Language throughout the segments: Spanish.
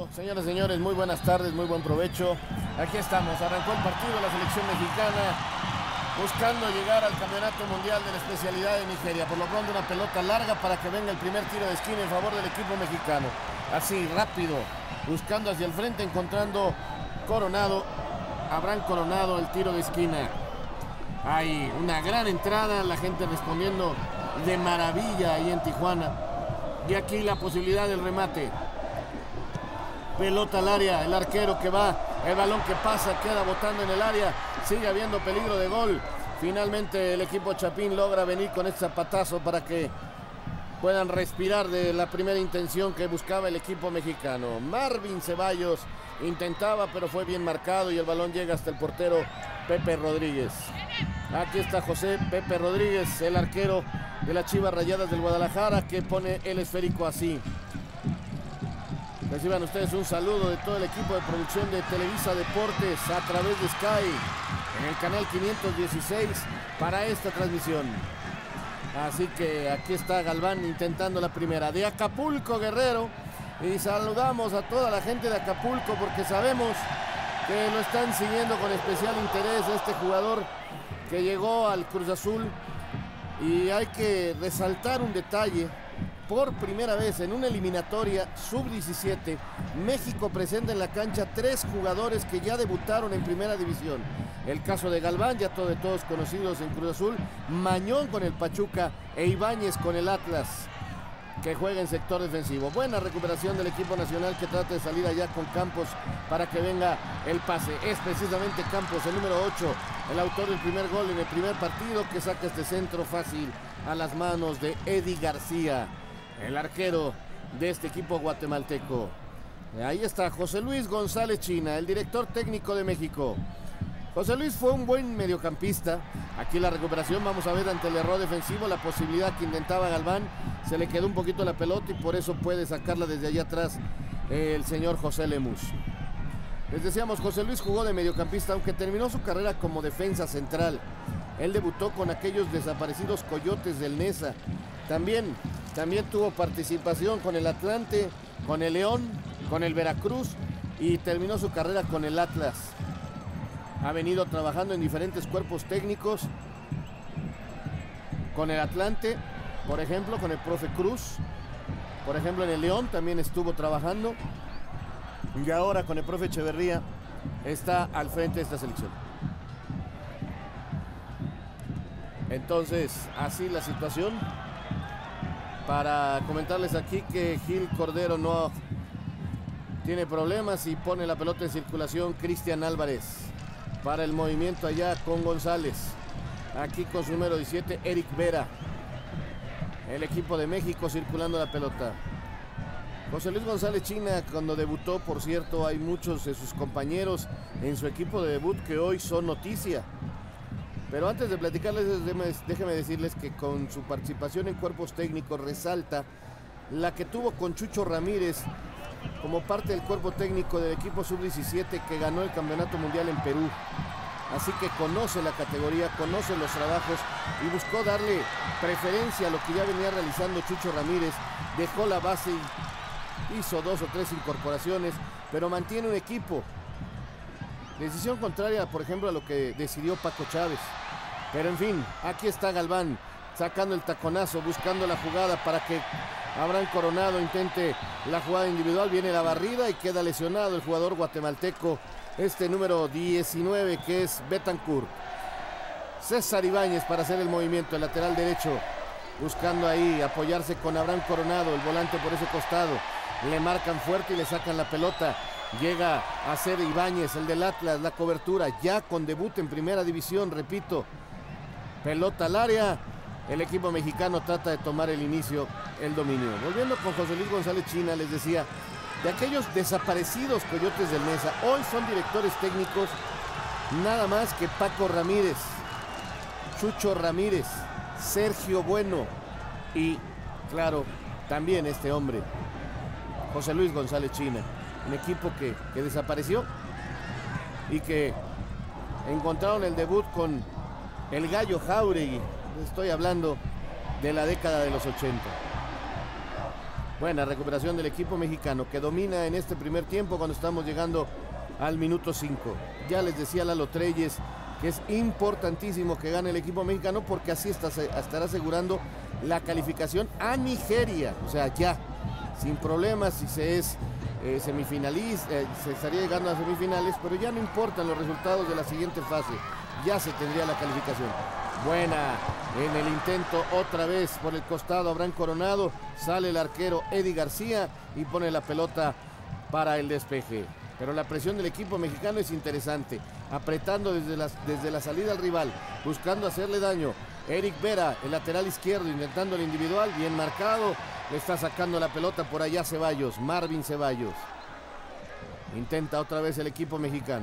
Señoras y señores, muy buenas tardes, muy buen provecho. Aquí estamos, arrancó el partido la selección mexicana buscando llegar al campeonato mundial de la especialidad de Nigeria. Por lo pronto una pelota larga para que venga el primer tiro de esquina en favor del equipo mexicano. Así, rápido, buscando hacia el frente, encontrando Coronado, Abraham Coronado, el tiro de esquina. Hay una gran entrada, la gente respondiendo de maravilla ahí en Tijuana. Y aquí la posibilidad del remate. Pelota al área, el arquero que va, el balón que pasa, queda botando en el área, sigue habiendo peligro de gol. Finalmente el equipo Chapín logra venir con este zapatazo para que puedan respirar de la primera intención que buscaba el equipo mexicano. Marvin Ceballos intentaba, pero fue bien marcado y el balón llega hasta el portero Pepe Rodríguez. Aquí está José Pepe Rodríguez, el arquero de las Chivas Rayadas del Guadalajara, que pone el esférico así. Reciban ustedes un saludo de todo el equipo de producción de Televisa Deportes a través de Sky en el canal 516 para esta transmisión. Así que aquí está Galván intentando la primera de Acapulco, Guerrero, y saludamos a toda la gente de Acapulco porque sabemos que lo están siguiendo con especial interés a este jugador que llegó al Cruz Azul. Y hay que resaltar un detalle: por primera vez en una eliminatoria sub-17, México presenta en la cancha 3 jugadores que ya debutaron en primera división. El caso de Galván, ya de todos conocidos en Cruz Azul, Mañón con el Pachuca e Ibáñez con el Atlas, que juega en sector defensivo. Buena recuperación del equipo nacional, que trata de salir allá con Campos para que venga el pase. Es precisamente Campos, el número 8, el autor del primer gol en el primer partido, que saca este centro fácil a las manos de Eddie García, el arquero de este equipo guatemalteco. Ahí está José Luis González China, el director técnico de México. José Luis fue un buen mediocampista. Aquí la recuperación, vamos a ver ante el error defensivo, la posibilidad que intentaba Galván. Se le quedó un poquito la pelota y por eso puede sacarla desde allá atrás el señor José Lemus. Les decíamos, José Luis jugó de mediocampista, aunque terminó su carrera como defensa central. Él debutó con aquellos desaparecidos Coyotes del Nesa. También tuvo participación con el Atlante, con el León, con el Veracruz y terminó su carrera con el Atlas. Ha venido trabajando en diferentes cuerpos técnicos, con el Atlante, por ejemplo, con el profe Cruz, por ejemplo en el León también estuvo trabajando, y ahora con el profe Echeverría está al frente de esta selección. Entonces, así la situación. Para comentarles aquí que Gil Cordero no tiene problemas y pone la pelota en circulación Cristian Álvarez para el movimiento allá con González. Aquí con su número 17, Eric Vera. El equipo de México circulando la pelota. José Luis González China, cuando debutó, por cierto, hay muchos de sus compañeros en su equipo de debut que hoy son noticia. Pero antes de platicarles, déjenme decirles que con su participación en cuerpos técnicos resalta la que tuvo con Chucho Ramírez como parte del cuerpo técnico del equipo sub-17 que ganó el campeonato mundial en Perú. Así que conoce la categoría, conoce los trabajos y buscó darle preferencia a lo que ya venía realizando Chucho Ramírez. Dejó la base y hizo 2 o 3 incorporaciones, pero mantiene un equipo. Decisión contraria, por ejemplo, a lo que decidió Paco Chávez. Pero en fin, aquí está Galván sacando el taconazo, buscando la jugada para que Abraham Coronado intente la jugada individual. Viene la barrida y queda lesionado el jugador guatemalteco, este número 19, que es Betancourt. César Ibáñez para hacer el movimiento, el lateral derecho, buscando ahí apoyarse con Abraham Coronado, el volante por ese costado. Le marcan fuerte y le sacan la pelota. Llega a ser Ibáñez, el del Atlas, la cobertura, ya con debut en primera división, repito. Pelota al área, el equipo mexicano trata de tomar el inicio, el dominio. Volviendo con José Luis González China, les decía, de aquellos desaparecidos Coyotes del Nesa, hoy son directores técnicos nada más que Paco Ramírez, Chucho Ramírez, Sergio Bueno y, claro, también este hombre, José Luis González China. Un equipo que desapareció y que encontraron el debut con el Gallo Jáuregui. Estoy hablando de la década de los 80. Buena recuperación del equipo mexicano, que domina en este primer tiempo cuando estamos llegando al minuto 5. Ya les decía Lalo Treyes que es importantísimo que gane el equipo mexicano, porque así estará asegurando la calificación a Nigeria. O sea, ya, sin problemas, si se es semifinalista, se estaría llegando a semifinales, pero ya no importan los resultados de la siguiente fase, ya se tendría la calificación. Buena en el intento otra vez por el costado Abraham Coronado, sale el arquero Eddie García y pone la pelota para el despeje. Pero la presión del equipo mexicano es interesante, apretando desde la salida al rival, buscando hacerle daño. Eric Vera, el lateral izquierdo, intentando el individual, bien marcado, le está sacando la pelota por allá Ceballos, Marvin Ceballos. Intenta otra vez el equipo mexicano.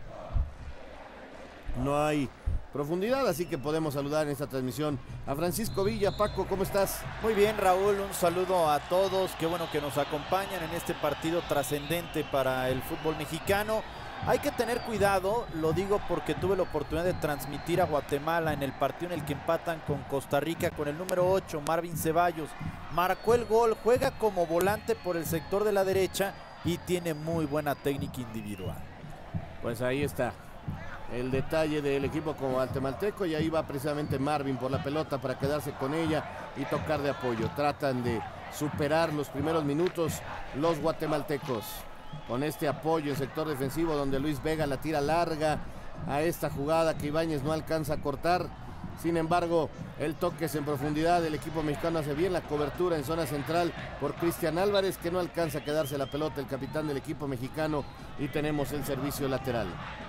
No hay profundidad, así que podemos saludar en esta transmisión a Francisco Villa. Paco, ¿cómo estás? Muy bien, Raúl, un saludo a todos, qué bueno que nos acompañan en este partido trascendente para el fútbol mexicano. Hay que tener cuidado, lo digo porque tuve la oportunidad de transmitir a Guatemala en el partido en el que empatan con Costa Rica, con el número 8, Marvin Ceballos. Marcó el gol, juega como volante por el sector de la derecha y tiene muy buena técnica individual. Pues ahí está el detalle del equipo guatemalteco, y ahí va precisamente Marvin por la pelota para quedarse con ella y tocar de apoyo. Tratan de superar los primeros minutos los guatemaltecos con este apoyo en sector defensivo, donde Luis Vega la tira larga a esta jugada que Ibáñez no alcanza a cortar. Sin embargo, el toque es en profundidad, el equipo mexicano hace bien la cobertura en zona central por Cristian Álvarez, que no alcanza a quedarse la pelota el capitán del equipo mexicano, y tenemos el servicio lateral.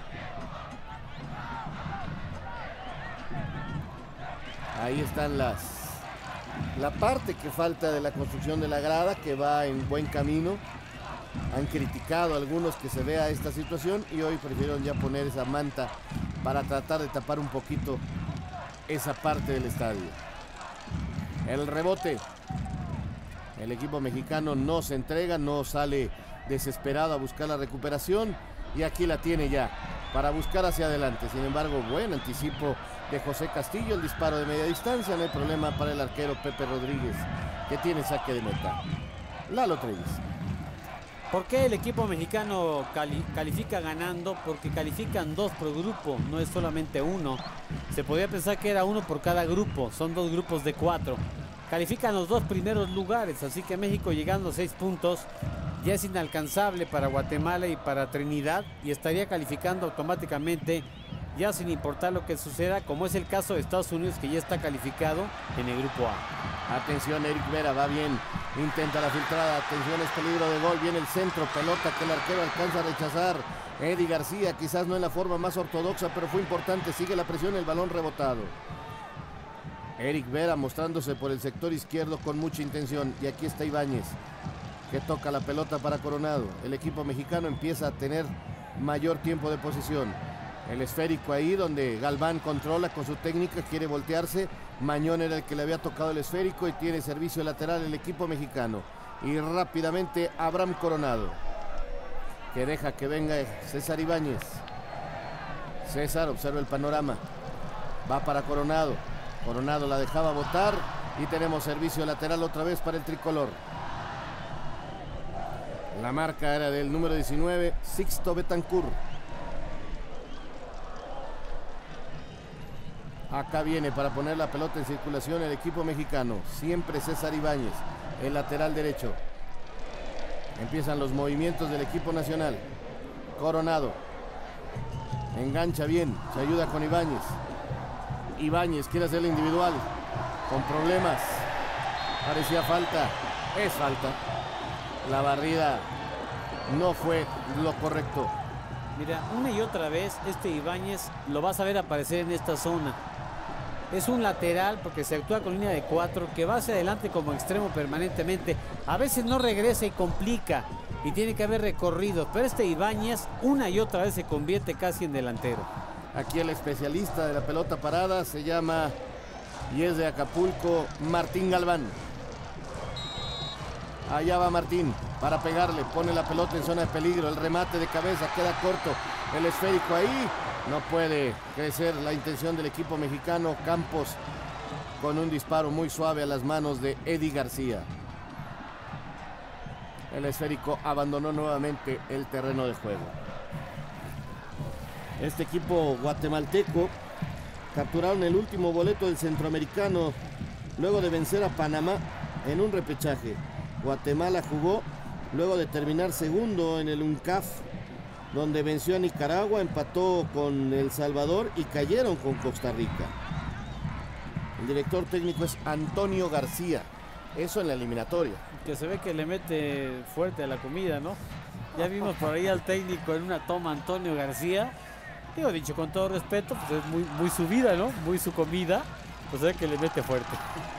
Ahí están la parte que falta de la construcción de la grada, que va en buen camino. Han criticado a algunos que se vea esta situación y hoy prefirieron ya poner esa manta para tratar de tapar un poquito esa parte del estadio. El rebote. El equipo mexicano no se entrega, no sale desesperado a buscar la recuperación, y aquí la tiene ya para buscar hacia adelante. Sin embargo, buen anticipo de José Castillo, el disparo de media distancia, no hay problema para el arquero Pepe Rodríguez, que tiene saque de meta. Lalo Treyes. ¿Por qué el equipo mexicano califica ganando? Porque califican 2 por grupo, no es solamente uno. Se podría pensar que era uno por cada grupo, son 2 grupos de 4. Califican los 2 primeros lugares, así que México, llegando a 6 puntos, ya es inalcanzable para Guatemala y para Trinidad, y estaría calificando automáticamente, ya sin importar lo que suceda, como es el caso de Estados Unidos, que ya está calificado en el grupo A. Atención, Eric Vera, va bien, intenta la filtrada, atención, es peligro de gol, viene el centro, pelota que el arquero alcanza a rechazar. Eddie García, quizás no en la forma más ortodoxa, pero fue importante, sigue la presión, el balón rebotado. Eric Vera mostrándose por el sector izquierdo con mucha intención, y aquí está Ibáñez, que toca la pelota para Coronado. El equipo mexicano empieza a tener mayor tiempo de posesión. El esférico ahí donde Galván controla con su técnica, quiere voltearse. Mañón era el que le había tocado el esférico y tiene servicio lateral el equipo mexicano. Y rápidamente Abraham Coronado, que deja que venga César Ibáñez. César observa el panorama. Va para Coronado. Coronado la dejaba botar y tenemos servicio lateral otra vez para el tricolor. La marca era del número 19, Sixto Betancourt. Acá viene para poner la pelota en circulación el equipo mexicano. Siempre César Ibáñez, el lateral derecho. Empiezan los movimientos del equipo nacional. Coronado. Engancha bien, se ayuda con Ibáñez. Ibáñez quiere hacer el individual. Con problemas. Parecía falta. Es falta. La barrida no fue lo correcto. Mira, una y otra vez este Ibáñez lo vas a ver aparecer en esta zona. Es un lateral porque se actúa con línea de 4, que va hacia adelante como extremo permanentemente. A veces no regresa y complica y tiene que haber recorrido, pero este Ibáñez una y otra vez se convierte casi en delantero. Aquí el especialista de la pelota parada se llama, y es de Acapulco, Martín Galván. Allá va Martín para pegarle, pone la pelota en zona de peligro, el remate de cabeza queda corto, el esférico ahí, no puede crecer la intención del equipo mexicano. Campos con un disparo muy suave a las manos de Eddie García. El esférico abandonó nuevamente el terreno de juego. Este equipo guatemalteco capturaron el último boleto del centroamericano luego de vencer a Panamá en un repechaje. Guatemala jugó luego de terminar segundo en el UNCAF, donde venció a Nicaragua, empató con El Salvador y cayeron con Costa Rica. El director técnico es Antonio García. Eso en la eliminatoria. Que se ve que le mete fuerte a la comida, ¿no? Ya vimos por ahí al técnico en una toma, Antonio García. Digo, dicho con todo respeto, pues es muy su vida, ¿no? Muy su comida. Pues se ve que le mete fuerte.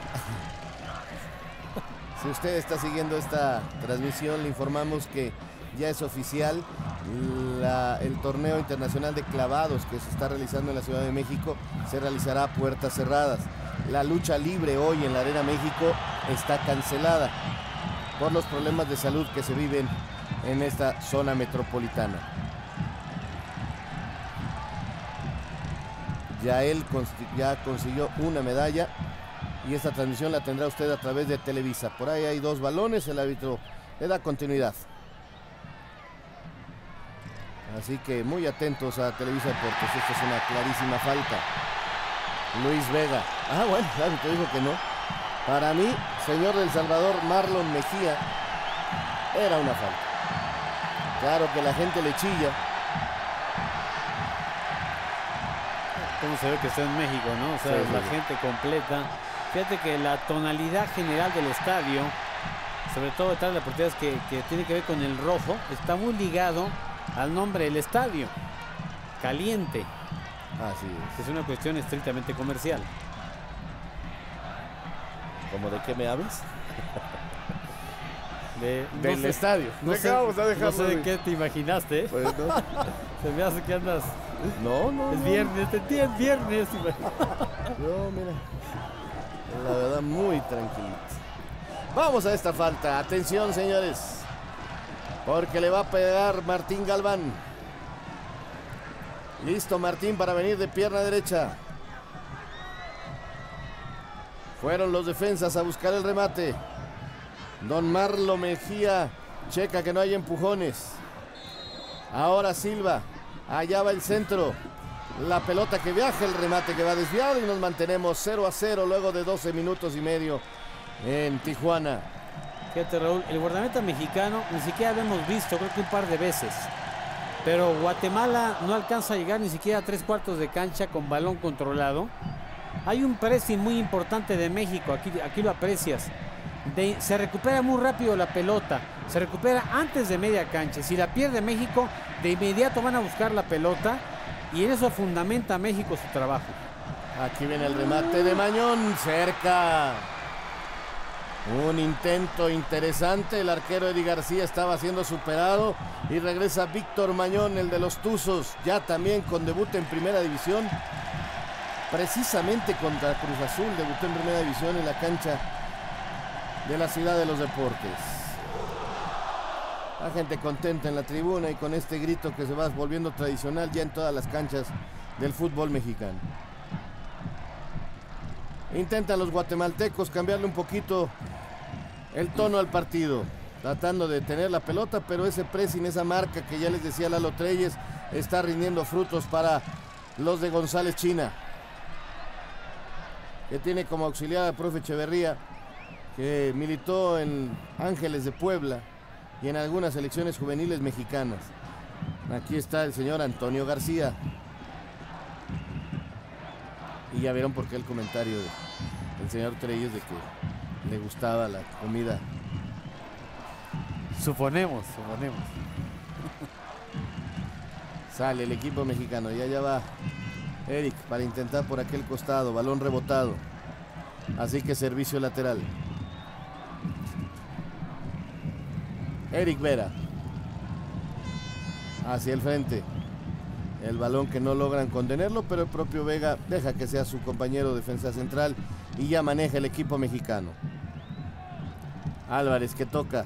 Si usted está siguiendo esta transmisión, le informamos que ya es oficial el torneo internacional de clavados que se está realizando en la Ciudad de México. Se realizará a puertas cerradas. La lucha libre hoy en la Arena México está cancelada por los problemas de salud que se viven en esta zona metropolitana. Ya él ya consiguió una medalla y esta transmisión la tendrá usted a través de Televisa. Por ahí hay 2 balones, el árbitro le da continuidad. Así que muy atentos a Televisa Deportes, esta es una clarísima falta. Luis Vega. Ah, bueno, el árbitro dijo que no. Para mí, señor del Salvador, Marlon Mejía, era una falta. Claro que la gente le chilla. Cómo se ve que está en México, ¿no? O sea, sí, la sí, gente completa. Fíjate que la tonalidad general del estadio, sobre todo detrás de la portería, que tiene que ver con el rojo, está muy ligado al nombre del estadio, Caliente. Así es. Es una cuestión estrictamente comercial. ¿Cómo de qué me hablas? Del estadio. No sé de qué te imaginaste, ¿eh? Pues no. Se me hace que andas... No. Es viernes, te entiendo, es viernes. No, mira. La verdad, muy tranquilito. Vamos a esta falta. Atención, señores. Porque le va a pegar Martín Galván. Listo Martín para venir de pierna derecha. Fueron los defensas a buscar el remate. Don Marlon Mejía checa que no hay empujones. Ahora Silva. Allá va el centro. La pelota que viaja, el remate que va desviado y nos mantenemos 0-0 luego de 12 minutos y medio en Tijuana. Fíjate, Raúl, el guardameta mexicano ni siquiera lo hemos visto, creo que un par de veces. Pero Guatemala no alcanza a llegar ni siquiera a 3/4 de cancha con balón controlado. Hay un pressing muy importante de México, aquí lo aprecias. Se recupera muy rápido la pelota, se recupera antes de media cancha. Si la pierde México, de inmediato van a buscar la pelota y en eso fundamenta México su trabajo. Aquí viene el remate de Mañón, cerca. Un intento interesante, el arquero Eddie García estaba siendo superado y regresa Víctor Mañón, el de los Tuzos, ya también con debut en primera división. Precisamente contra Cruz Azul, debutó en primera división en la cancha de la Ciudad de los Deportes. La gente contenta en la tribuna y con este grito que se va volviendo tradicional ya en todas las canchas del fútbol mexicano. Intentan los guatemaltecos cambiarle un poquito el tono al partido, tratando de tener la pelota, pero ese pressing, esa marca que ya les decía Lalo Treyes, está rindiendo frutos para los de González China, que tiene como auxiliar al profe Echeverría, que militó en Ángeles de Puebla y en algunas selecciones juveniles mexicanas. Aquí está el señor Antonio García. Y ya vieron por qué el comentario del señor Treyes de que le gustaba la comida. Suponemos. Sale el equipo mexicano y allá va Eric para intentar por aquel costado, balón rebotado. Así que servicio lateral. Eric Vera. Hacia el frente. El balón que no logran contenerlo, pero el propio Vega deja que sea su compañero defensa central y ya maneja el equipo mexicano. Álvarez que toca.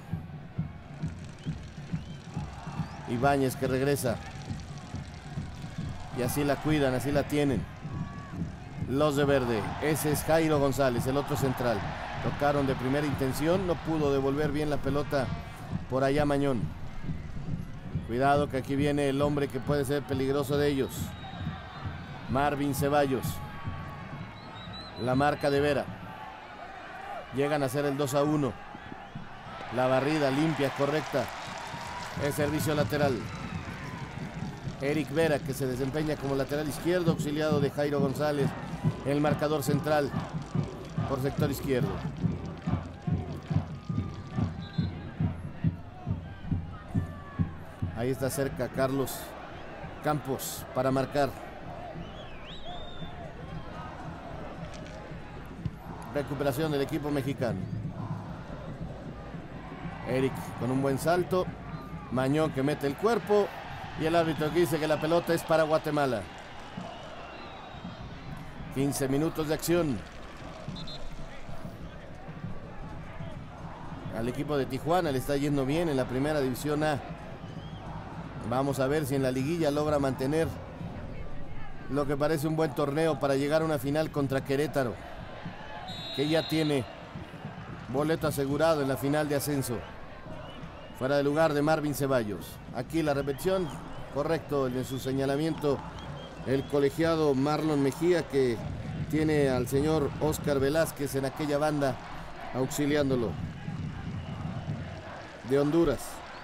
Ibáñez que regresa. Y así la cuidan, así la tienen. Los de verde. Ese es Jairo González, el otro central. Tocaron de primera intención, no pudo devolver bien la pelota Por allá Mañón. Cuidado que aquí viene el hombre que puede ser peligroso de ellos. Marvin Ceballos. La marca de Vera. Llegan a hacer el 2-1. La barrida limpia, correcta. El servicio lateral. Eric Vera, que se desempeña como lateral izquierdo, auxiliado de Jairo González, el marcador central por sector izquierdo. Ahí está cerca Carlos Campos para marcar. Recuperación del equipo mexicano. Eric con un buen salto. Mañón que mete el cuerpo. Y el árbitro que dice que la pelota es para Guatemala. 15 minutos de acción. Al equipo de Tijuana le está yendo bien en la primera división A. Vamos a ver si en la liguilla logra mantener lo que parece un buen torneo para llegar a una final contra Querétaro, que ya tiene boleto asegurado en la final de ascenso. Fuera de lugar de Marvin Ceballos. Aquí la repetición, correcto en su señalamiento el colegiado Marlon Mejía, que tiene al señor Oscar Velázquez en aquella banda auxiliándolo, de Honduras.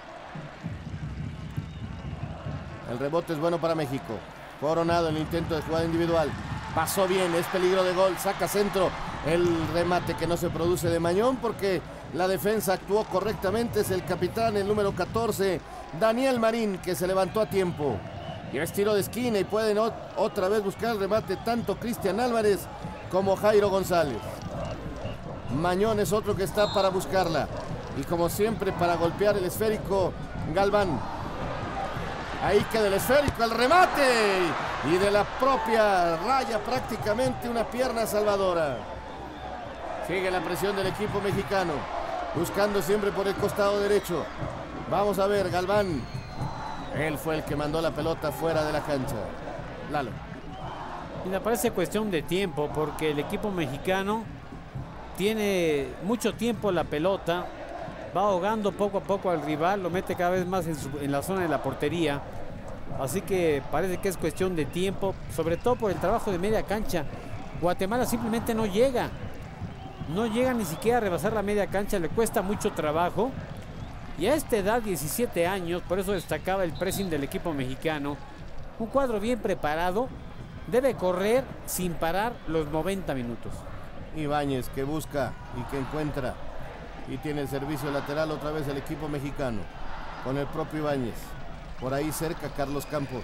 El rebote es bueno para México. Coronado en el intento de jugada individual. Pasó bien, es peligro de gol, saca centro. El remate que no se produce de Mañón porque la defensa actuó correctamente. Es el capitán, el número 14, Daniel Marín, que se levantó a tiempo. Y es tiro de esquina y pueden otra vez buscar el remate tanto Cristian Álvarez como Jairo González. Mañón es otro que está para buscarla. Y como siempre para golpear el esférico, Galván. Ahí queda el esférico, el remate. Y de la propia raya prácticamente una pierna salvadora. Sigue la presión del equipo mexicano. Buscando siempre por el costado derecho. Vamos a ver, Galván. Él fue el que mandó la pelota fuera de la cancha. Lalo. Y me parece cuestión de tiempo porque el equipo mexicano tiene mucho tiempo la pelota. Va ahogando poco a poco al rival, lo mete cada vez más en la zona de la portería. Así que parece que es cuestión de tiempo, sobre todo por el trabajo de media cancha. Guatemala simplemente no llega. No llega ni siquiera a rebasar la media cancha, le cuesta mucho trabajo. Y a esta edad, 17 años, por eso destacaba el pressing del equipo mexicano. Un cuadro bien preparado, debe correr sin parar los 90 minutos. Ibáñez que busca y que encuentra. Y tiene el servicio lateral otra vez el equipo mexicano. Con el propio Ibáñez. Por ahí cerca Carlos Campos.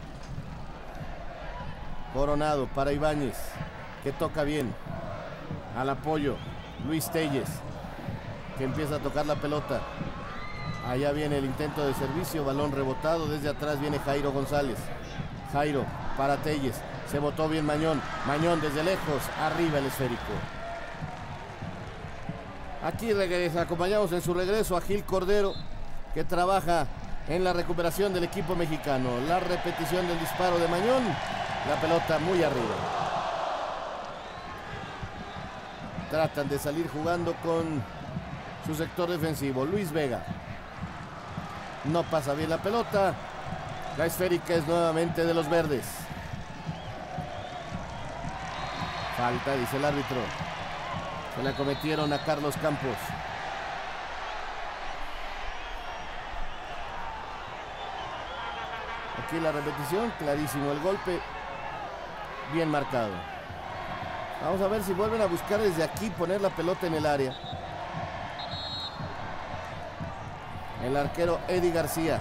Coronado para Ibáñez. Que toca bien. Al apoyo. Luis Telles. Que empieza a tocar la pelota. Allá viene el intento de servicio. Balón rebotado. Desde atrás viene Jairo González. Jairo para Telles. Se botó bien Mañón. Mañón desde lejos. Arriba el esférico. Aquí acompañamos en su regreso a Gil Cordero, que trabaja en la recuperación del equipo mexicano. La repetición del disparo de Mañón. La pelota muy arriba. Tratan de salir jugando con su sector defensivo. Luis Vega. No pasa bien la pelota. La esférica es nuevamente de los verdes. Falta, dice el árbitro. Se la cometieron a Carlos Campos. Aquí la repetición, clarísimo el golpe. Bien marcado. Vamos a ver si vuelven a buscar desde aquí poner la pelota en el área. El arquero Eddie García.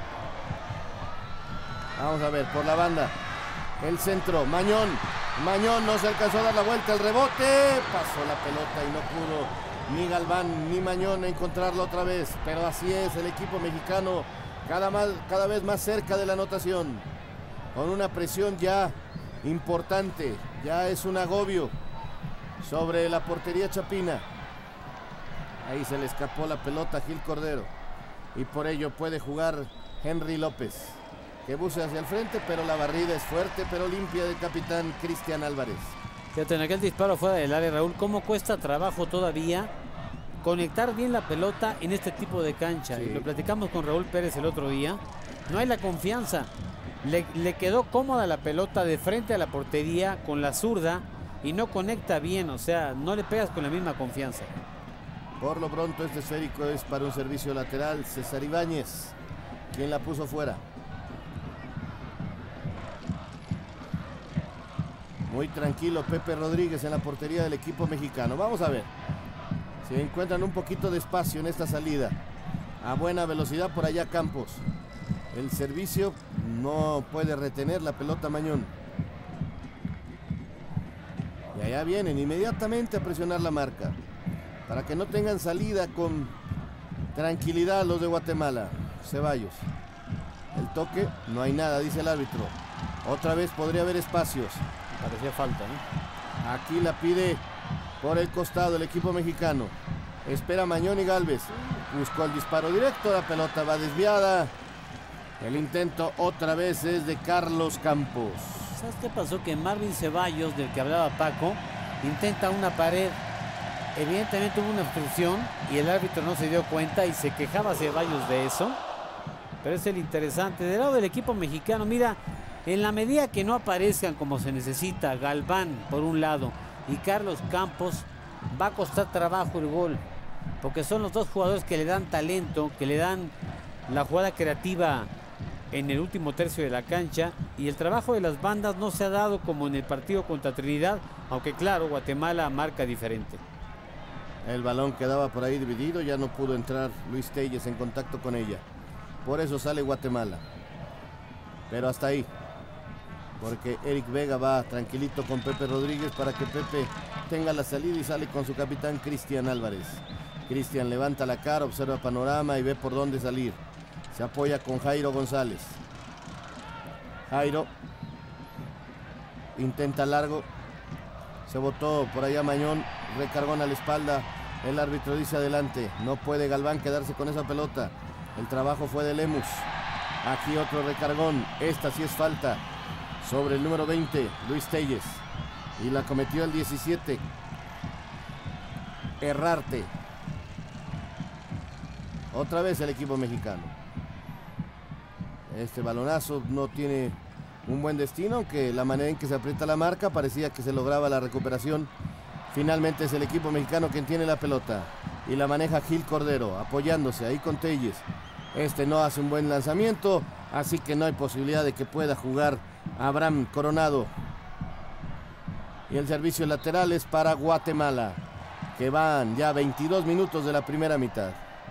Vamos a ver, por la banda. El centro, Mañón. Mañón no se alcanzó a dar la vuelta, el rebote. Pasó la pelota y no pudo ni Galván ni Mañón encontrarlo otra vez. Pero así es, el equipo mexicano cada vez más cerca de la anotación. Con una presión ya importante. Ya es un agobio sobre la portería chapina. Ahí se le escapó la pelota a Gil Cordero. Y por ello puede jugar Henry López, que busca hacia el frente, pero la barrida es fuerte, pero limpia del capitán Cristian Álvarez. Fíjate, en aquel disparo fuera del área, Raúl, cómo cuesta trabajo todavía conectar bien la pelota en este tipo de cancha. Sí. Y lo platicamos con Raúl Pérez el otro día. No hay la confianza. Le quedó cómoda la pelota de frente a la portería con la zurda y no conecta bien, o sea, no le pegas con la misma confianza. Por lo pronto este esférico es para un servicio lateral. César Ibáñez, quien la puso fuera. Muy tranquilo Pepe Rodríguez en la portería del equipo mexicano. Vamos a ver si encuentran un poquito de espacio en esta salida. A buena velocidad por allá Campos. El servicio no puede retener la pelota Mañón. Y allá vienen inmediatamente a presionar la marca, para que no tengan salida con tranquilidad los de Guatemala. Ceballos. El toque, no hay nada, dice el árbitro. Otra vez podría haber espacios. Parecía falta, ¿no? Aquí la pide por el costado el equipo mexicano. Espera Mañón y Gálvez. Buscó el disparo directo, la pelota va desviada. El intento otra vez es de Carlos Campos. ¿Sabes qué pasó? Que Marvin Ceballos, del que hablaba Paco, intenta una pared. Evidentemente hubo una obstrucción y el árbitro no se dio cuenta y se quejaba Ceballos de eso. Pero es el interesante. Del lado del equipo mexicano, mira, en la medida que no aparezcan como se necesita, Galván por un lado y Carlos Campos, va a costar trabajo el gol. Porque son los dos jugadores que le dan talento, que le dan la jugada creativa en el último tercio de la cancha, y el trabajo de las bandas no se ha dado como en el partido contra Trinidad, aunque claro, Guatemala marca diferente. El balón quedaba por ahí dividido, ya no pudo entrar Luis Telles en contacto con ella. Por eso sale Guatemala. Pero hasta ahí. Porque Eric Vega va tranquilito con Pepe Rodríguez para que Pepe tenga la salida y sale con su capitán Cristian Álvarez. Cristian levanta la cara, observa panorama y ve por dónde salir. Se apoya con Jairo González. Jairo intenta largo. Se botó por allá Mañón. Recargón a la espalda. El árbitro dice adelante. No puede Galván quedarse con esa pelota. El trabajo fue de Lemus. Aquí otro recargón. Esta sí es falta sobre el número 20, Luis Telles. Y la cometió el 17. Herrarte. Otra vez el equipo mexicano. Este balonazo no tiene un buen destino, aunque la manera en que se aprieta la marca parecía que se lograba la recuperación. Finalmente es el equipo mexicano quien tiene la pelota y la maneja Gil Cordero, apoyándose ahí con Telles. Este no hace un buen lanzamiento, así que no hay posibilidad de que pueda jugar Abraham Coronado. Y el servicio lateral es para Guatemala, que van ya 22 minutos de la primera mitad.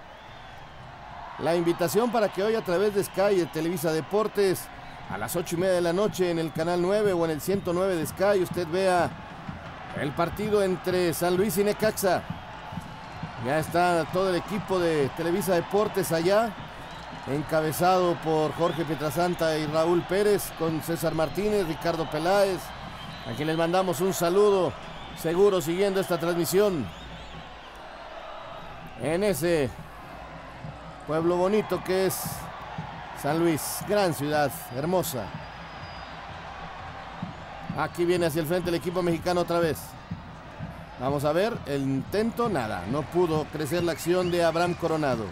La invitación para que hoy a través de Sky y Televisa Deportes a las 8:30 de la noche en el canal 9 o en el 109 de Sky usted vea el partido entre San Luis y Necaxa. Ya está todo el equipo de Televisa Deportes allá, encabezado por Jorge Pietrasanta y Raúl Pérez, con César Martínez, Ricardo Peláez, a quien les mandamos un saludo, seguro siguiendo esta transmisión en ese pueblo bonito que es San Luis, gran ciudad, hermosa. Aquí viene hacia el frente el equipo mexicano otra vez. Vamos a ver, el intento, nada, no pudo crecer la acción de Abraham Coronado.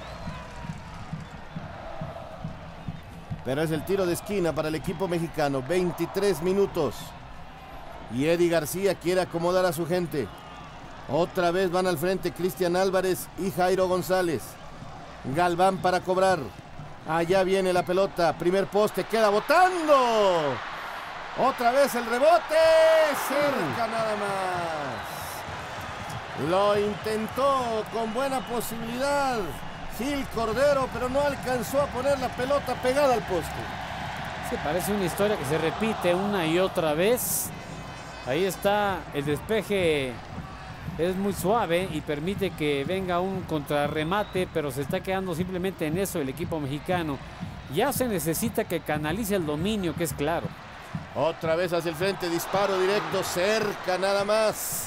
Pero es el tiro de esquina para el equipo mexicano, 23 minutos. Y Eddie García quiere acomodar a su gente. Otra vez van al frente Cristian Álvarez y Jairo González. Galván para cobrar. Allá viene la pelota, primer poste, queda botando. Otra vez el rebote, cerca nada más. Lo intentó con buena posibilidad Gil Cordero, pero no alcanzó a poner la pelota pegada al poste. Sí, parece una historia que se repite una y otra vez. Ahí está el despeje, es muy suave y permite que venga un contrarremate, pero se está quedando simplemente en eso el equipo mexicano. Ya se necesita que canalice el dominio, que es claro. Otra vez hacia el frente, disparo directo, cerca nada más.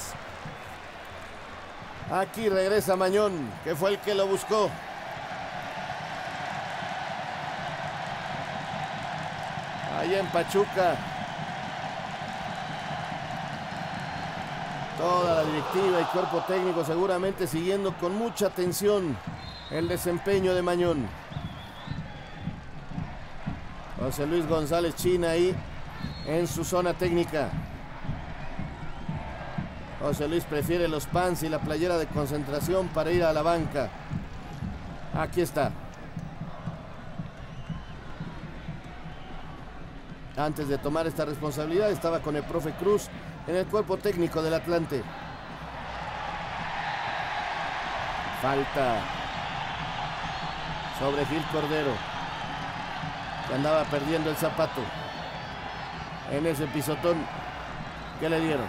Aquí regresa Mañón, que fue el que lo buscó. Allá en Pachuca. Toda la directiva y cuerpo técnico seguramente siguiendo con mucha atención el desempeño de Mañón. José Luis González China ahí en su zona técnica. José Luis prefiere los pants y la playera de concentración para ir a la banca. Aquí está. Antes de tomar esta responsabilidad estaba con el profe Cruz en el cuerpo técnico del Atlante. Falta sobre Gil Cordero, que andaba perdiendo el zapato en ese pisotón que le dieron.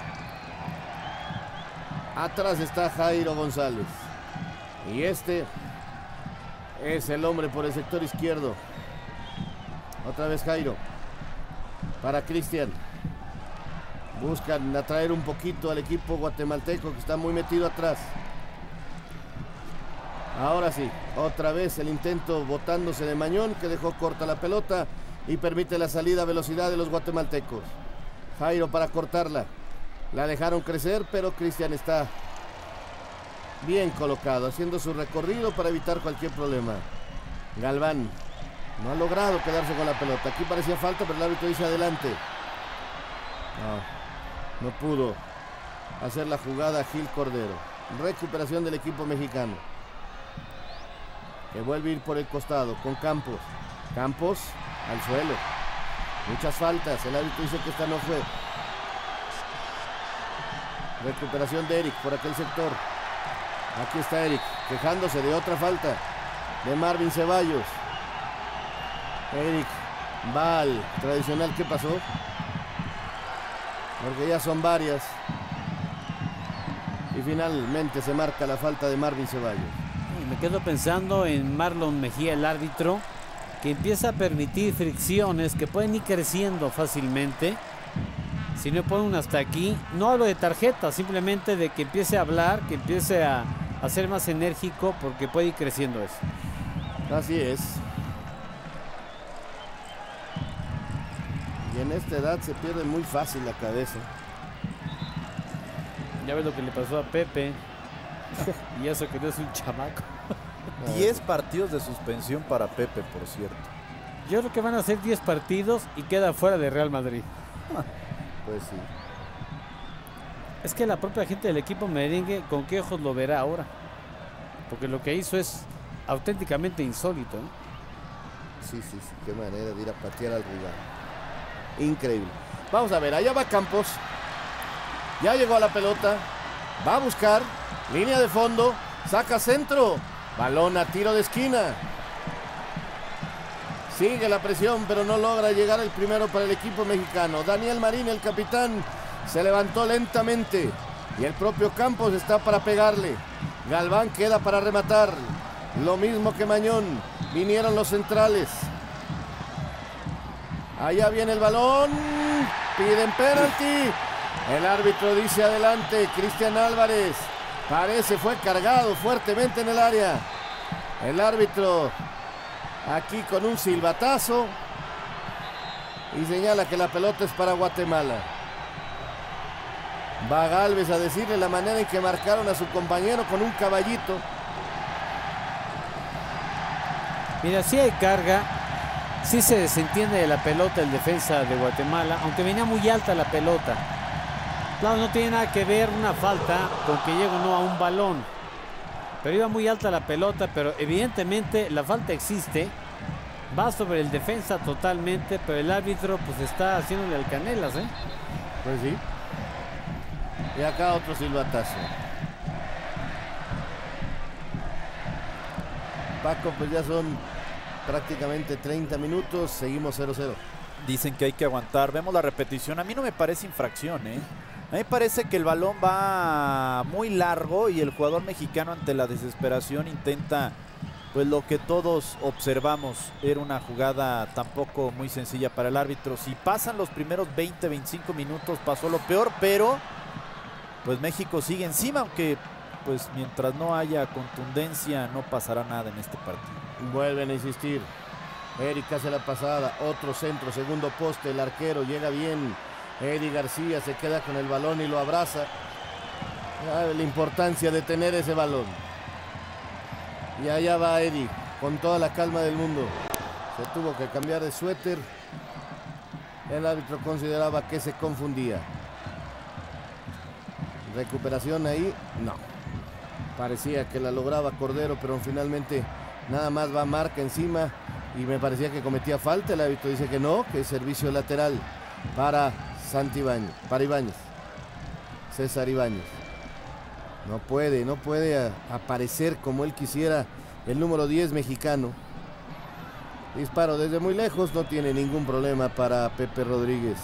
Atrás está Jairo González. Y este es el hombre por el sector izquierdo. Otra vez Jairo. Para Cristian. Buscan atraer un poquito al equipo guatemalteco que está muy metido atrás. Ahora sí, otra vez el intento botándose de Mañón, que dejó corta la pelota y permite la salida a velocidad de los guatemaltecos. Jairo para cortarla. La dejaron crecer, pero Cristian está bien colocado, haciendo su recorrido para evitar cualquier problema. Galván no ha logrado quedarse con la pelota. Aquí parecía falta, pero el árbitro dice adelante. No pudo hacer la jugada Gil Cordero. Recuperación del equipo mexicano, que vuelve a ir por el costado con Campos. Campos al suelo. Muchas faltas. El árbitro dice que esta no fue. Recuperación de Eric por aquel sector. Aquí está Eric quejándose de otra falta de Marvin Ceballos. Eric va al tradicional ¿qué pasó? Porque ya son varias. Y finalmente se marca la falta de Marvin Ceballos. Me quedo pensando en Marlon Mejía, el árbitro, que empieza a permitir fricciones que pueden ir creciendo fácilmente. Si no pone un hasta aquí, no hablo de tarjeta, simplemente de que empiece a hablar, que empiece a ser más enérgico, porque puede ir creciendo eso. Así es. Y en esta edad se pierde muy fácil la cabeza. Ya ves lo que le pasó a Pepe. Y eso que no es un chamaco. 10 partidos de suspensión para Pepe, por cierto. Yo creo que van a ser 10 partidos y queda fuera de Real Madrid. Pues sí. Es que la propia gente del equipo merengue, ¿con qué ojos lo verá ahora? Porque lo que hizo es auténticamente insólito, ¿eh? Sí, qué manera de ir a patear al rival. Increíble. Vamos a ver, allá va Campos. Ya llegó a la pelota. Va a buscar. Línea de fondo. Saca centro. Balón a tiro de esquina. Sigue la presión, pero no logra llegar el primero para el equipo mexicano. Daniel Marín, el capitán, se levantó lentamente. Y el propio Campos está para pegarle. Galván queda para rematar. Lo mismo que Mañón. Vinieron los centrales. Allá viene el balón. Piden penalti. El árbitro dice adelante. Cristian Álvarez. Parece fue cargado fuertemente en el área. El árbitro aquí con un silbatazo. Y señala que la pelota es para Guatemala. Va Gálvez a decirle la manera en que marcaron a su compañero con un caballito. Mira, sí hay carga, sí se desentiende de la pelota el defensa de Guatemala, aunque venía muy alta la pelota. Claro, no tiene nada que ver una falta con que llegue o no a un balón. Pero iba muy alta la pelota, pero evidentemente la falta existe. Va sobre el defensa totalmente, pero el árbitro pues está haciéndole al canelas, ¿eh? Pues sí. Y acá otro silbatazo. Paco, pues ya son prácticamente 30 minutos. Seguimos 0-0. Dicen que hay que aguantar. Vemos la repetición. A mí no me parece infracción, ¿eh? A mí me parece que el balón va muy largo y el jugador mexicano ante la desesperación intenta, pues lo que todos observamos, era una jugada tampoco muy sencilla para el árbitro. Si pasan los primeros 20-25 minutos pasó lo peor, pero pues México sigue encima, aunque pues mientras no haya contundencia no pasará nada en este partido. Vuelven a insistir. Eric hace la pasada, otro centro, segundo poste, el arquero llega bien. Eddie García se queda con el balón y lo abraza. La importancia de tener ese balón. Y allá va Eric con toda la calma del mundo. Se tuvo que cambiar de suéter. El árbitro consideraba que se confundía. Recuperación ahí, no. Parecía que la lograba Cordero, pero finalmente nada más va marca encima y me parecía que cometía falta. El árbitro dice que no, que es servicio lateral para Ibáñez. César Ibáñez. No puede aparecer como él quisiera el número 10 mexicano. Disparo desde muy lejos, no tiene ningún problema para Pepe Rodríguez.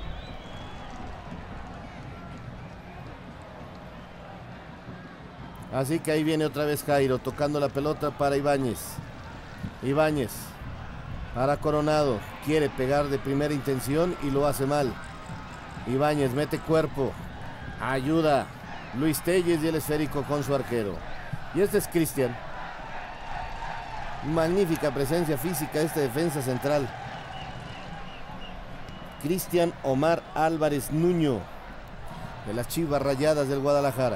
Así que ahí viene otra vez Jairo, tocando la pelota para Ibáñez. Ibáñez para Coronado, quiere pegar de primera intención y lo hace mal. Ibáñez mete cuerpo, ayuda Luis Telles y el esférico con su arquero. Y este es Cristian. Magnífica presencia física esta defensa central. Cristian Omar Álvarez Nuño, de las Chivas Rayadas del Guadalajara.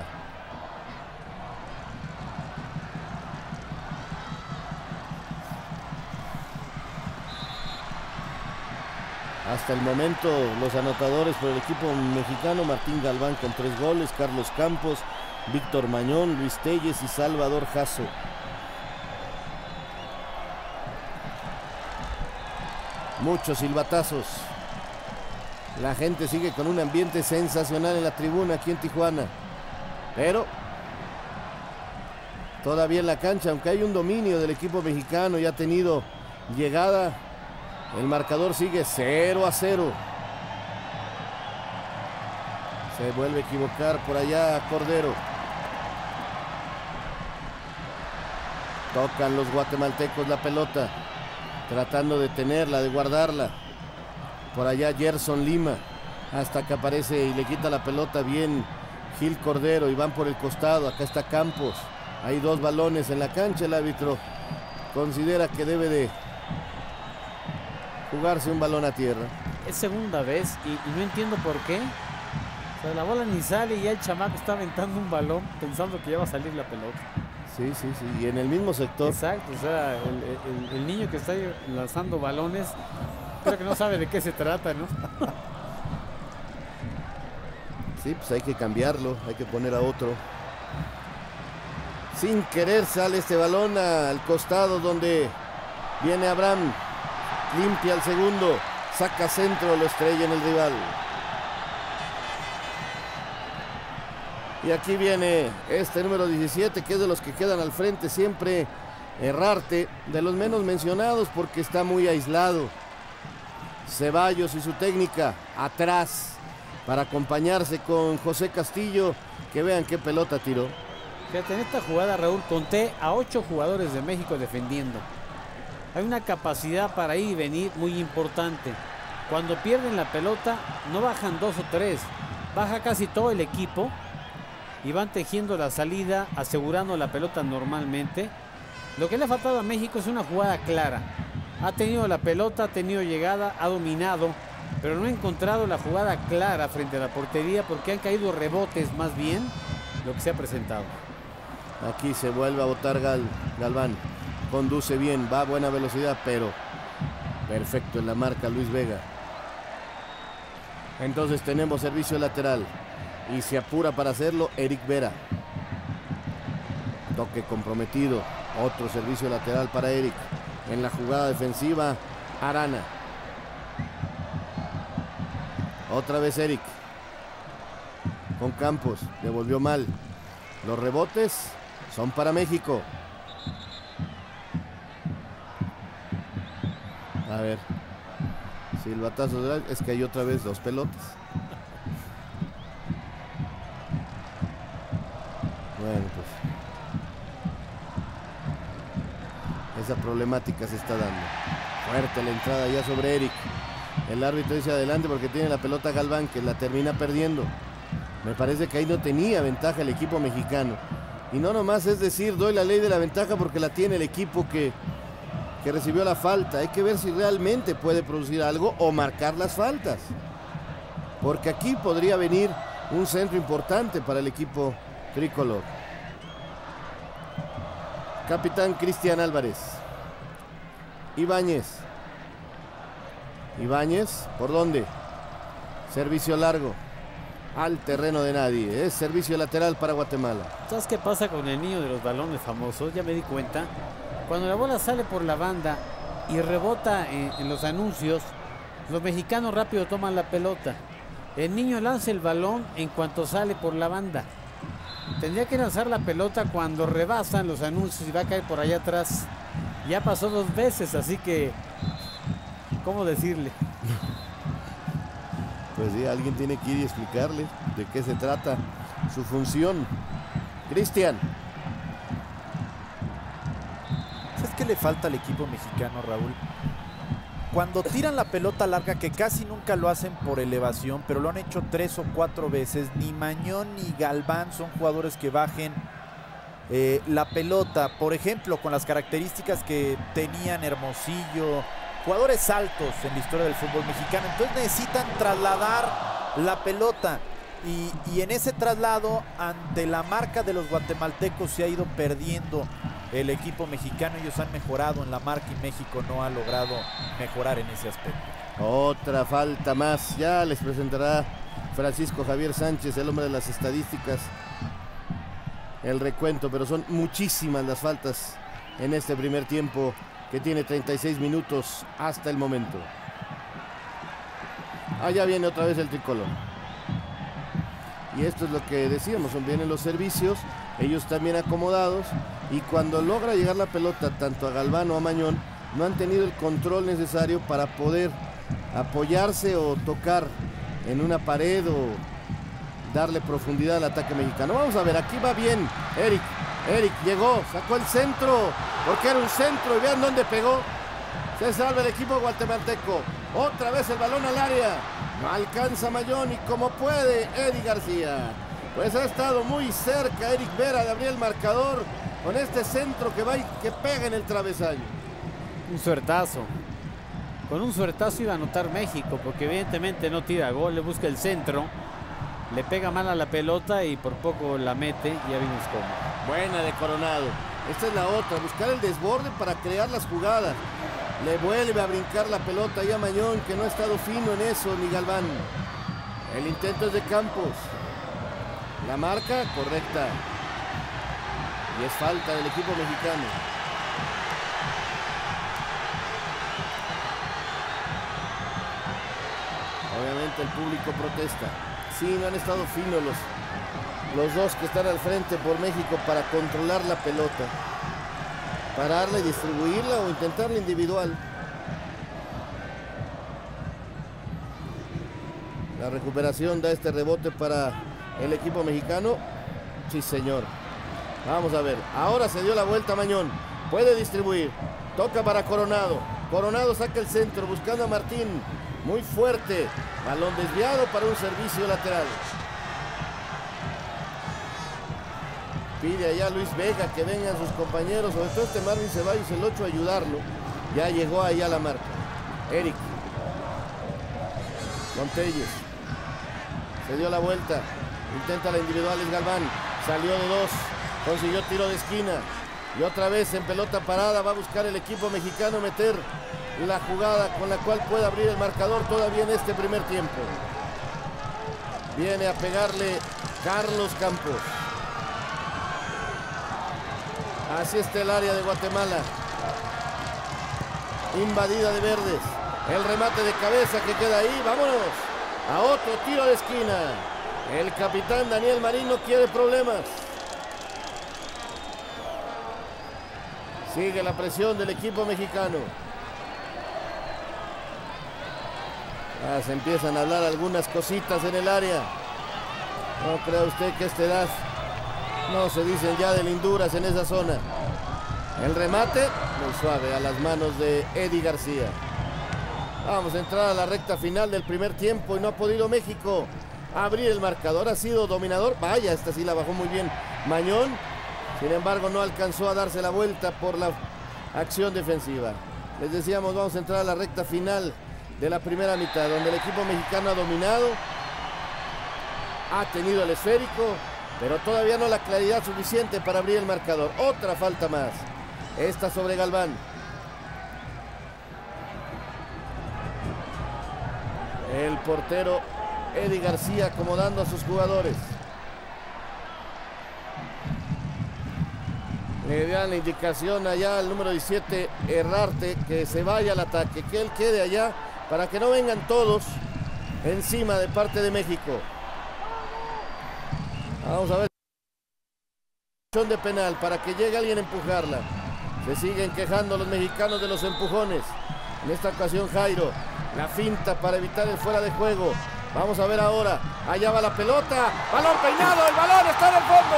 Hasta el momento los anotadores por el equipo mexicano: Martín Galván con 3 goles, Carlos Campos, Víctor Mañón, Luis Telles y Salvador Jasso. Muchos silbatazos. La gente sigue con un ambiente sensacional en la tribuna aquí en Tijuana. Pero todavía en la cancha, aunque hay un dominio del equipo mexicano y ha tenido llegada, el marcador sigue 0-0. Se vuelve a equivocar por allá Cordero. Tocan los guatemaltecos la pelota, tratando de tenerla, de guardarla. Por allá Gerson Lima, hasta que aparece y le quita la pelota bien Gil Cordero y van por el costado. Acá está Campos. Hay 2 balones en la cancha. El árbitro considera que debe de jugarse un balón a tierra. Es segunda vez y no entiendo por qué. O sea, la bola ni sale y ya el chamaco está aventando un balón pensando que ya va a salir la pelota. Sí, y en el mismo sector. Exacto, o sea, el niño que está lanzando balones, creo que no sabe de qué se trata, ¿no? Sí, pues hay que cambiarlo, hay que poner a otro. Sin querer sale este balón al costado donde viene Abraham. Limpia el segundo, saca centro, lo estrella en el rival. Y aquí viene este número 17, que es de los que quedan al frente siempre. Herrarte, de los menos mencionados porque está muy aislado. Ceballos y su técnica atrás para acompañarse con José Castillo, que vean qué pelota tiró. Fíjate, en esta jugada, Raúl, conté a 8 jugadores de México defendiendo. Hay una capacidad para ir y venir muy importante. Cuando pierden la pelota, no bajan 2 o 3, baja casi todo el equipo y van tejiendo la salida, asegurando la pelota normalmente. Lo que le ha faltado a México es una jugada clara. Ha tenido la pelota, ha tenido llegada, ha dominado, pero no ha encontrado la jugada clara frente a la portería porque han caído rebotes más bien lo que se ha presentado. Aquí se vuelve a botar Galván. Conduce bien, va a buena velocidad, pero perfecto en la marca Luis Vega. Entonces tenemos servicio lateral y se apura para hacerlo Eric Vera. Toque comprometido, otro servicio lateral para Eric. En la jugada defensiva, Arana. Otra vez Eric. Con Campos, devolvió mal. Los rebotes son para México. A ver, silbatazo, es que hay otra vez 2 pelotas. Bueno, pues esa problemática se está dando. Fuerte la entrada ya sobre Eric. El árbitro dice adelante porque tiene la pelota Galván, que la termina perdiendo. Me parece que ahí no tenía ventaja el equipo mexicano. Y no nomás es decir, doy la ley de la ventaja porque la tiene el equipo que recibió la falta. Hay que ver si realmente puede producir algo o marcar las faltas. Porque aquí podría venir un centro importante para el equipo tricolor. Capitán Cristian Álvarez. Ibáñez. Ibáñez, ¿por dónde? Servicio largo. Al terreno de nadie. Es servicio lateral para Guatemala. ¿Sabes qué pasa con el niño de los balones famosos? Ya me di cuenta. Cuando la bola sale por la banda y rebota en los anuncios, los mexicanos rápido toman la pelota. El niño lanza el balón en cuanto sale por la banda. Tendría que lanzar la pelota cuando rebasan los anuncios y va a caer por allá atrás. Ya pasó 2 veces, así que... ¿cómo decirle? Pues sí, alguien tiene que ir y explicarle de qué se trata, su función. Cristian. ¿Sabes qué le falta al equipo mexicano, Raúl? Cuando tiran la pelota larga, que casi nunca lo hacen por elevación, pero lo han hecho 3 o 4 veces, ni Mañón ni Galván son jugadores que bajen la pelota. Por ejemplo, con las características que tenían Hermosillo, jugadores altos en la historia del fútbol mexicano, entonces necesitan trasladar la pelota y en ese traslado, ante la marca de los guatemaltecos, se ha ido perdiendo el equipo mexicano. Ellos han mejorado en la marca y México no ha logrado mejorar en ese aspecto. Otra falta más, ya les presentará Francisco Javier Sánchez, el hombre de las estadísticas, el recuento, pero son muchísimas las faltas en este primer tiempo, que tiene 36 minutos hasta el momento. Allá viene otra vez el tricolor. Y esto es lo que decíamos, vienen los servicios, ellos también acomodados, y cuando logra llegar la pelota tanto a Galván o a Mañón, no han tenido el control necesario para poder apoyarse o tocar en una pared o darle profundidad al ataque mexicano. Vamos a ver, aquí va bien Eric llegó, sacó el centro, porque era un centro, y vean dónde pegó. Se salva el equipo guatemalteco. Otra vez el balón al área. No alcanza Mañón y como puede Eddie García. Pues ha estado muy cerca Eric Vera de abrir el marcador con este centro que va y que pega en el travesaño. Un suertazo. Con un suertazo iba a anotar México, porque evidentemente no tira gol, le busca el centro, le pega mal a la pelota y por poco la mete. Ya vimos cómo. Buena de Coronado. Esta es la otra, buscar el desborde para crear las jugadas. Le vuelve a brincar la pelota ahí a Mañón, que no ha estado fino en eso, ni Galván. El intento es de Campos. La marca correcta. Y es falta del equipo mexicano. Obviamente el público protesta. Sí, no han estado finos los dos que están al frente por México para controlar la pelota. Pararla y distribuirla o intentarla individual. La recuperación da este rebote para el equipo mexicano. Sí, señor. Vamos a ver. Ahora se dio la vuelta Mañón. Puede distribuir. Toca para Coronado. Coronado saca el centro buscando a Martín. Muy fuerte. Balón desviado para un servicio lateral. Pide allá Luis Vega que vengan sus compañeros, sobre todo este Marvin Ceballos, el 8, a ayudarlo. Ya llegó allá la marca. Eric. Montelles. Se dio la vuelta. Intenta la individual, es Galván. Salió de 2. Consiguió tiro de esquina. Y otra vez en pelota parada va a buscar el equipo mexicano meter la jugada con la cual puede abrir el marcador todavía en este primer tiempo. Viene a pegarle Carlos Campos. Así está el área de Guatemala. Invadida de verdes. El remate de cabeza que queda ahí. Vámonos a otro tiro de esquina. El capitán Daniel Marín no quiere problemas. Sigue la presión del equipo mexicano. Se empiezan a hablar algunas cositas en el área. No crea usted que a esta edad no se dicen ya de linduras en esa zona. El remate muy suave a las manos de Eddie García. Vamos a entrar a la recta final del primer tiempo y no ha podido México abrir el marcador. Ha sido dominador. Vaya, esta sí la bajó muy bien Mañón. Sin embargo, no alcanzó a darse la vuelta por la acción defensiva. Les decíamos, vamos a entrar a la recta final de la primera mitad, donde el equipo mexicano ha dominado, ha tenido el esférico pero todavía no la claridad suficiente para abrir el marcador. Otra falta más. Esta sobre Galván. El portero Eddie García acomodando a sus jugadores. Le dan la indicación allá al número 17, Herrarte, que se vaya al ataque, que él quede allá para que no vengan todos encima de parte de México. Vamos a ver. De penal para que llegue alguien a empujarla. Se siguen quejando los mexicanos de los empujones. En esta ocasión Jairo. La finta para evitar el fuera de juego. Vamos a ver ahora. Allá va la pelota. Balón peinado. El balón está en el fondo.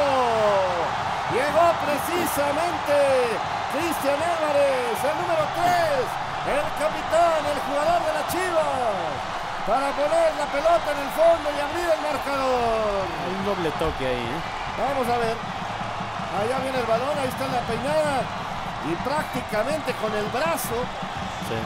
Llegó precisamente Cristian Álvarez, el número 3. El capitán, el jugador de las Chivas. Para poner la pelota en el fondo y abrir el marcador. Hay un doble toque ahí, ¿eh? Vamos a ver. Allá viene el balón. Ahí está la peinada. Y prácticamente con el brazo. Sí.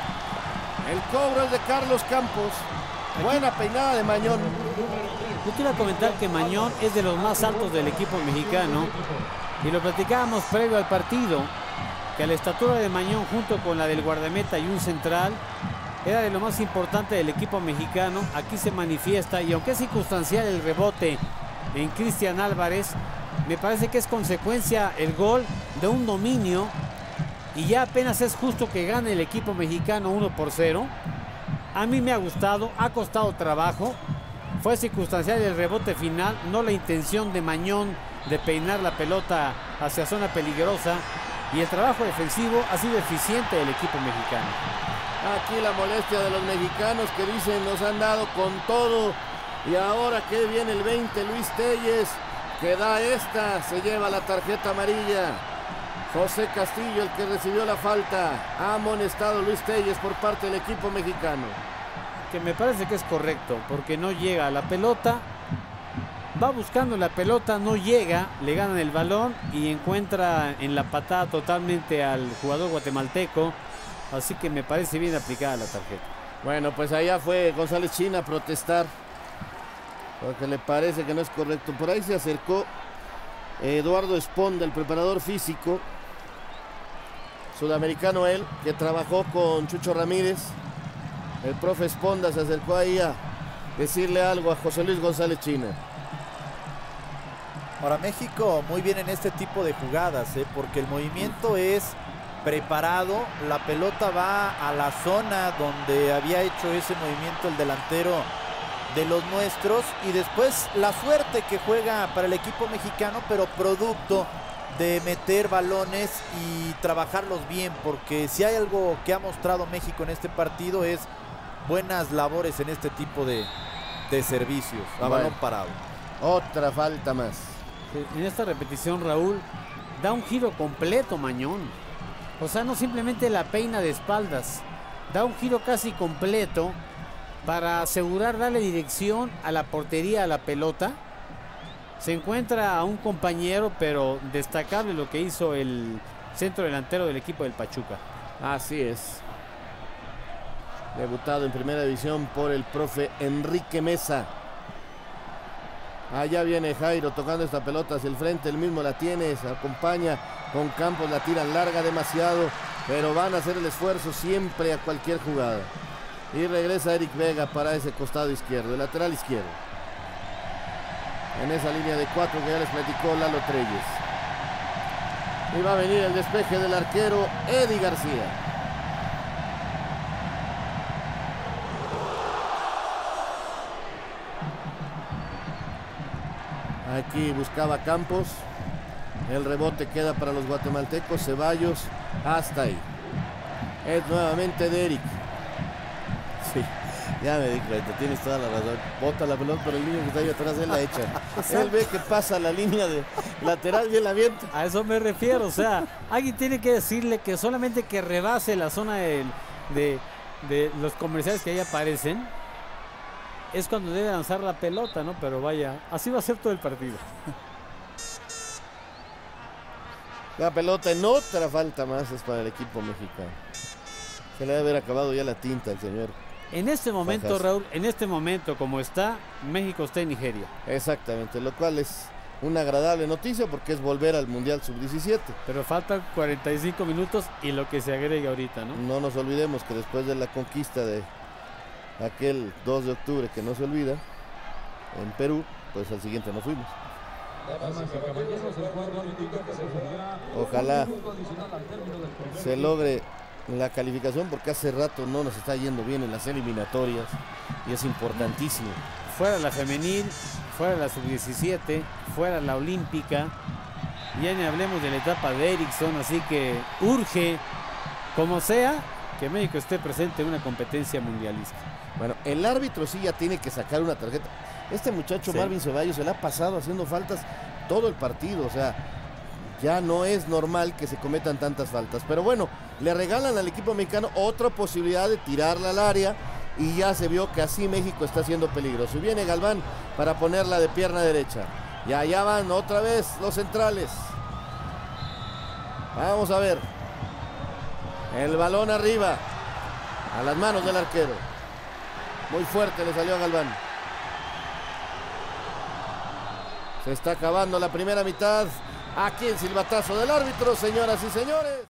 El cobro es de Carlos Campos. Buena peinada de Mañón. Yo quiero comentar que Mañón es de los más altos del equipo mexicano. Y lo platicábamos previo al partido. Que la estatura de Mañón junto con la del guardameta y un central era de lo más importante del equipo mexicano. Aquí se manifiesta. Y aunque es circunstancial el rebote en Cristian Álvarez, me parece que es consecuencia el gol de un dominio. Y ya apenas es justo que gane el equipo mexicano 1-0. A mí me ha gustado, ha costado trabajo. Fue circunstancial el rebote final, no la intención de Mañón de peinar la pelota hacia zona peligrosa. Y el trabajo defensivo ha sido eficiente del equipo mexicano. Aquí la molestia de los mexicanos que dicen nos han dado con todo. Y ahora que viene el 20, Luis Telles, que da esta, se lleva la tarjeta amarilla. José Castillo, el que recibió la falta. Ha amonestado Luis Telles por parte del equipo mexicano. Que me parece que es correcto, porque no llega a la pelota. Va buscando la pelota, no llega, le ganan el balón y encuentra en la patada totalmente al jugador guatemalteco. Así que me parece bien aplicada la tarjeta. Bueno, pues allá fue González China a protestar, porque le parece que no es correcto. Por ahí se acercó Eduardo Esponda, el preparador físico sudamericano, él, que trabajó con Chucho Ramírez. El profe Esponda se acercó ahí a decirle algo a José Luis González China. Ahora México muy bien en este tipo de jugadas, porque el movimiento es preparado, la pelota va a la zona donde había hecho ese movimiento el delantero de los nuestros, y después la suerte que juega para el equipo mexicano, pero producto de meter balones y trabajarlos bien, porque si hay algo que ha mostrado México en este partido es buenas labores en este tipo de servicios a balón parado. Otra falta más. En esta repetición, Raúl, da un giro completo Mañón. O sea, no simplemente la peina de espaldas, da un giro casi completo para asegurar darle dirección a la portería, a la pelota. Se encuentra a un compañero, pero destacable lo que hizo el centro delantero del equipo del Pachuca. Así es. Debutado en primera división por el profe Enrique Mesa. Allá viene Jairo tocando esta pelota hacia el frente, él mismo la tiene, se acompaña con Campos, la tiran larga demasiado, pero van a hacer el esfuerzo siempre a cualquier jugada. Y regresa Eric Vega para ese costado izquierdo, el lateral izquierdo. En esa línea de 4 que ya les platicó Lalo Treyes. Y va a venir el despeje del arquero Eddie García. Aquí buscaba Campos. El rebote queda para los guatemaltecos. Ceballos hasta ahí. Es nuevamente de Eric. Sí, ya me di cuenta, tienes toda la razón. Bota la pelota, pero el niño que está ahí atrás él la echa. Él ve que pasa la línea de lateral y él la avienta. A eso me refiero, o sea, alguien tiene que decirle que solamente que rebase la zona de los comerciales que ahí aparecen es cuando debe lanzar la pelota, ¿no? Pero vaya, así va a ser todo el partido. La pelota en otra falta más es para el equipo mexicano. Se le debe haber acabado ya la tinta al señor. En este momento, Fajas. Raúl, en este momento como está, México está en Nigeria. Exactamente, lo cual es una agradable noticia porque es volver al Mundial Sub-17. Pero faltan 45 minutos y lo que se agrega ahorita, ¿no? No nos olvidemos que después de la conquista de aquel 2 de octubre, que no se olvida, en Perú, pues al siguiente no fuimos. Ojalá se logre la calificación porque hace rato no nos está yendo bien en las eliminatorias y es importantísimo. Fuera la femenil, fuera la sub-17, fuera la olímpica, ya ni hablemos de la etapa de Erickson, así que urge, como sea, que México esté presente en una competencia mundialista. Bueno, el árbitro sí ya tiene que sacar una tarjeta. Este muchacho Sí. Marvin Ceballos se le ha pasado haciendo faltas todo el partido, o sea, ya no es normal que se cometan tantas faltas. Pero bueno, le regalan al equipo mexicano otra posibilidad de tirarla al área y ya se vio que así México está siendo peligroso. Y viene Galván para ponerla de pierna derecha. Y allá van otra vez los centrales. Vamos a ver. El balón arriba, a las manos del arquero. Muy fuerte le salió a Galván. Se está acabando la primera mitad. Aquí el silbatazo del árbitro, señoras y señores.